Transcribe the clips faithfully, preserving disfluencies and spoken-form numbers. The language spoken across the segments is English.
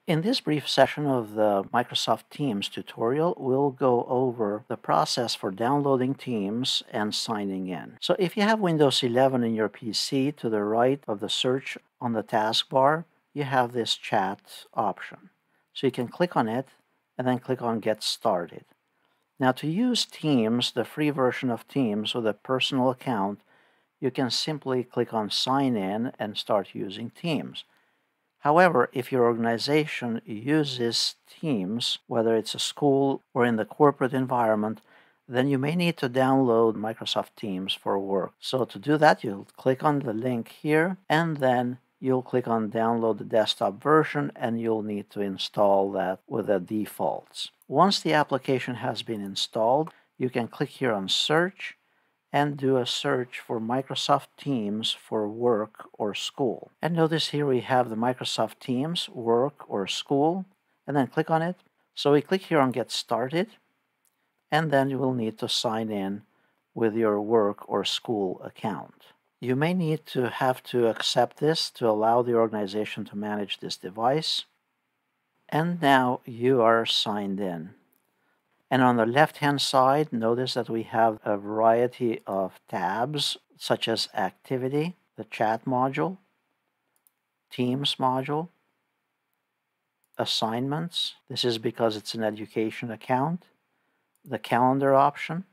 In this brief session of the Microsoft Teams tutorial, we'll go over the process for downloading Teams and signing in. So if you have Windows eleven in your P C, to the right of the search on the taskbar, you have this chat option. So you can click on it and then click on Get Started. Now to use Teams, the free version of Teams with a personal account, you can simply click on Sign In and start using Teams. However, if your organization uses Teams, whether it's a school or in the corporate environment, then you may need to download Microsoft Teams for work. So to do that, you'll click on the link here, and then you'll click on Download the desktop version, and you'll need to install that with the defaults. Once the application has been installed, you can click here on Search, and do a search for Microsoft Teams for work or school. And notice here we have the Microsoft Teams, work or school, and then click on it. So we click here on Get Started, and then you will need to sign in with your work or school account. You may need to have to accept this to allow the organization to manage this device. And now you are signed in. And on the left-hand side, notice that we have a variety of tabs, such as Activity, the Chat module, Teams module, Assignments. This is because it's an education account. The Calendar option,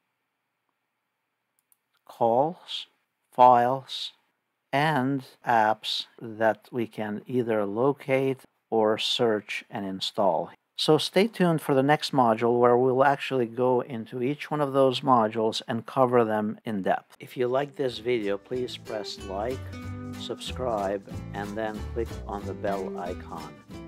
Calls, Files, and apps that we can either locate or search and install. So stay tuned for the next module where we'll actually go into each one of those modules and cover them in depth. If you like this video, please press like, subscribe, and then click on the bell icon.